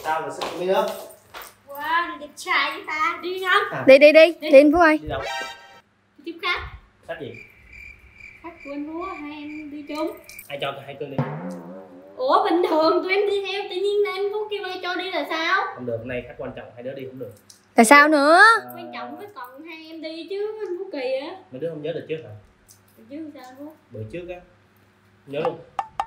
Sao rồi sức mấy đứa? Wow, đẹp trai vậy ta. Đi không? Đi anh Phú ơi. Đi đâu? Tiếp khách. Khách gì? Khách của anh Phú, hai em đi chung. Ai cho hai cưng đi? Ủa bình thường tụi em đi theo, tự nhiên anh Phú kêu ai cho đi là sao? Không được, hôm nay khách quan trọng, hai đứa đi không được. Tại sao nữa? Quan trọng phải còn hai em đi chứ, anh Phú kỳ á. Mấy đứa không nhớ được trước hả? Được chứ sao anh Phú? Bữa trước á. Nhớ luôn.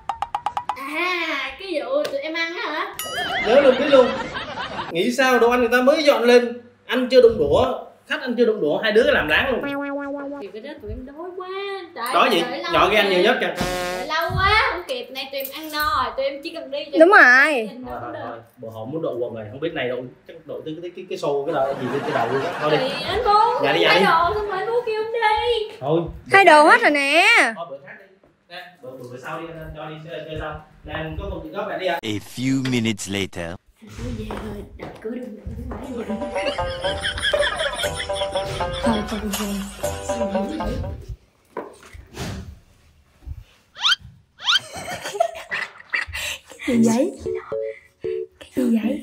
À, cái vụ tụi em ăn á hả? Nhớ luôn, biết luôn. Nghĩ sao đồ ăn người ta mới dọn lên, ăn chưa đụng đũa, khách ăn chưa đụng đũa, hai đứa làm láng luôn. Thì cái đó tụi em đói quá. Đói gì? Nhỏ cái ăn nhiều nhất kìa. Lâu quá, không kịp, nay tụi em ăn no rồi, tụi em chỉ cần đi cho Đúng rồi. Thôi, bộ họ muốn độ quần rồi, không biết này đâu, chắc độ tới cái xô cái đầu gì lên cái đầu luôn á. Thôi đi. Thì anh Phú, Dạ đi, thay đồ xong rồi anh Phú kêu em đi. Thôi. Thay đồ hết rồi nè. Thôi bữa khác đi. Nè, bữa sau đi cho đi chơi xong. Nè anh có công chuyện gấp lại đi ạ. A few minutes later. Phú về rồi, đập cửa đừng phải gì đâu. Thôi cho đi về. Cái gì vậy? Cái gì vậy?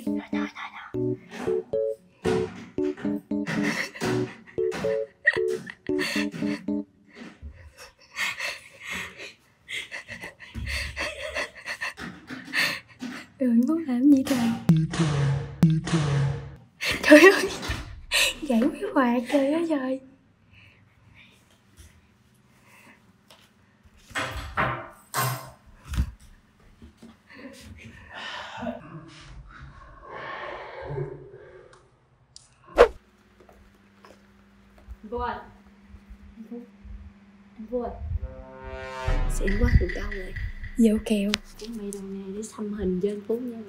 Anh Phú làm gì trời? Trời ơi, gãy cái quạt trời ơi trời. Vô ơi. Anh Phú ơi. Xịn quá được đâu rồi. Vô kèo. Chuẩn bị đồ này để xăm hình cho anh Phú nha.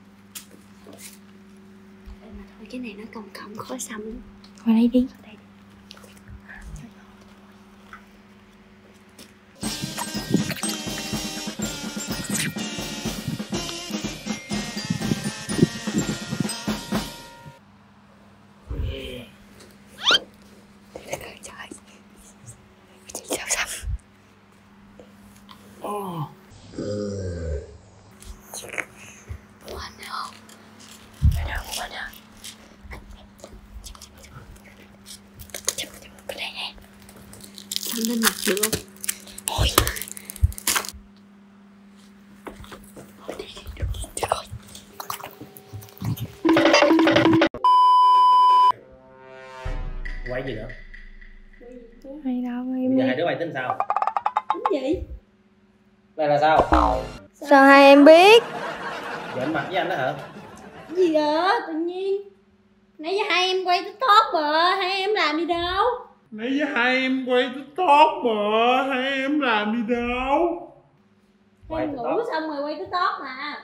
Mà thôi cái này nó cong cong khó xăm lắm. Qua đây đi. Xăm lên mặt được không? Ôi. Quay gì nữa? Hay đâu Bây em giờ đi. hai đứa bay tính sao? Tính gì? Này là sao? Sao hai em biết? Giỡn mặt với anh đó hả? Cái gì vậy? Tự nhiên nãy giờ hai em quay TikTok mà, hai em làm gì đâu. Nãy giờ hai em quay TikTok mà, hai em làm gì đâu. Hai em ngủ xong rồi quay TikTok mà.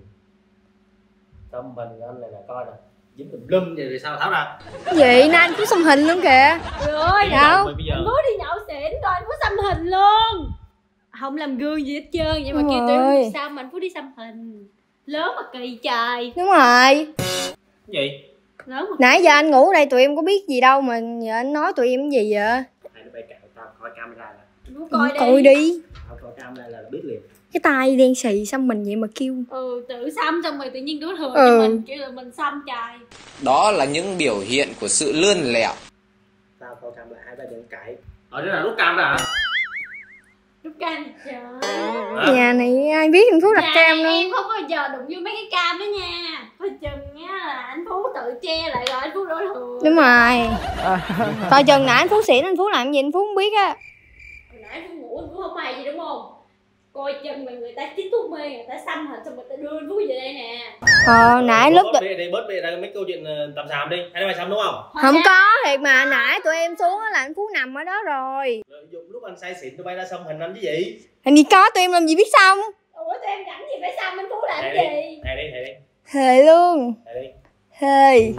Tâm mình anh này là coi nè. Dính tùm lum vậy rồi sao tháo ra? Vậy nên anh Phú xăm hình luôn kìa. Rồi Đâu? Bây giờ anh Phú đi nhậu xỉn rồi anh Phú xăm hình luôn. Không làm gương gì hết trơn, vậy mà kêu tụi em sao mà anh Phú đi xăm hình. Lớn mà kỳ trời. Đúng rồi. cái gì? Lớn mà. Nãy giờ anh ngủ đây tụi em có biết gì đâu mà giờ anh nói tụi em cái gì vậy? Hai đứa bay cạo tao coi camera là. Anh Phú coi đi. Coi đi. Tao coi camera là biết liền. Cái tay đen xì xăm mình vậy mà kêu. Tự xăm xong rồi tự nhiên đối thừa Ừ. cho mình kêu là mình xăm trời. Đó là những biểu hiện của sự lươn lẹo. Tao coi camera hai ba đừng cãi. Ở đây là lúc cam ra hả? Lúc cam gì trời. Nhà này ai biết anh Phú đặt Nhà cam này đâu. em không bao giờ đụng vô mấy cái cam đó nha. Coi chừng á là anh Phú tự che lại rồi anh Phú đối thừa. Đúng rồi. Coi chừng nãy anh Phú xỉn anh Phú làm gì anh Phú không biết á. Hồi nãy Phú ngủ anh Phú không hay gì đúng không? Coi chừng mà người ta chích thuốc mê, người ta xăm hình xong người ta đưa anh Phú về đây nè. Nãy lúc bớt đi bớt đi ra mấy câu chuyện tầm xàm đi. Hai đứa mày xăm đúng không? không có thiệt mà nãy tụi em xuống á là anh Phú nằm ở đó rồi. Lợi dụng lúc anh say xỉn tụi bay ra xăm hình anh chứ gì? Hình gì có tụi em làm gì biết xong. Ủa tụi em rảnh gì phải xăm anh Phú làm Thề gì? đi, thề đi, thề đi. Thề luôn. Thề đi. Thề.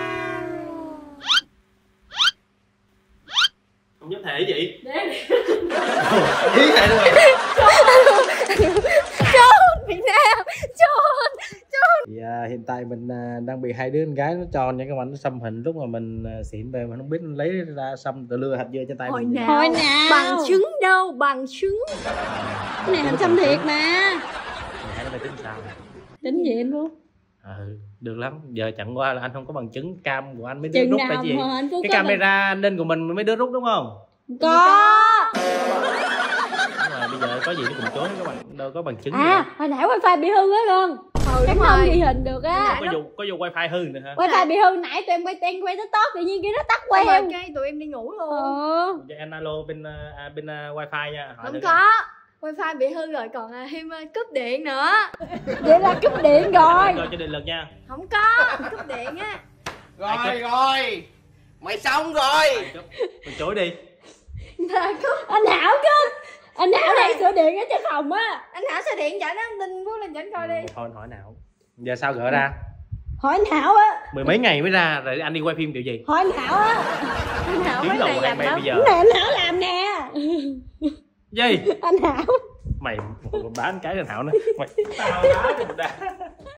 Không dám thề cái gì? Để Ý thề luôn rồi. Trốn Việt Nam. Trốn. Thì hiện tại mình đang bị hai đứa con gái nó tròn những cái mảnh xăm hình lúc mà mình xỉn về mình không biết lấy ra xăm tự lưa hạt dưa trên tay mình. Hồi nào? Bằng chứng đâu, bằng chứng. Cái này hình xăm thiệt mà. Hai đứa mày tính sao? Tính gì anh Phú? Được lắm. Giờ chẳng qua là anh không có bằng chứng cam của anh mới Chừng rút nào phải gì. mà anh Phú Cái có camera an ninh của mình mới đưa rút đúng không? Có. Đúng rồi, bây giờ có gì nó cùng chối các bạn, đâu có bằng chứng gì À, đâu. hồi nãy wifi bị hư á con. Chắc không ghi hình được á. Có dùng wifi hư nữa hả? Wifi bị hư nãy tụi em quay TikTok tự nhiên cái nó tắt quay em. Cái tụi em đi ngủ luôn. Vậy anh alo bên wifi nha. Hỏi Không thử có. Wifi bị hư rồi còn thêm cúp điện nữa. Vậy là cúp điện rồi. cho điện lực nha. Không có, cúp điện á. Rồi mày xong rồi. Mình chối đi. Anh Hảo chứ. Anh Hảo đang sửa điện ở trên phòng á. Anh Hảo sao điện chạy nó Linh Phú lên chỉnh coi đi. Thôi hỏi nào. Giờ sao gỡ ra? Hỏi anh Hảo á. Mười mấy ngày mới ra rồi anh đi quay phim kiểu gì? Hỏi anh Hảo á. Anh Hảo Chuyến mấy đầu này của làm mày lắm. bây giờ. Cái này anh Hảo làm nè. Gì? Anh Hảo. Mày bán cái thằng Hảo nữa. Mày tao đá cho một đá.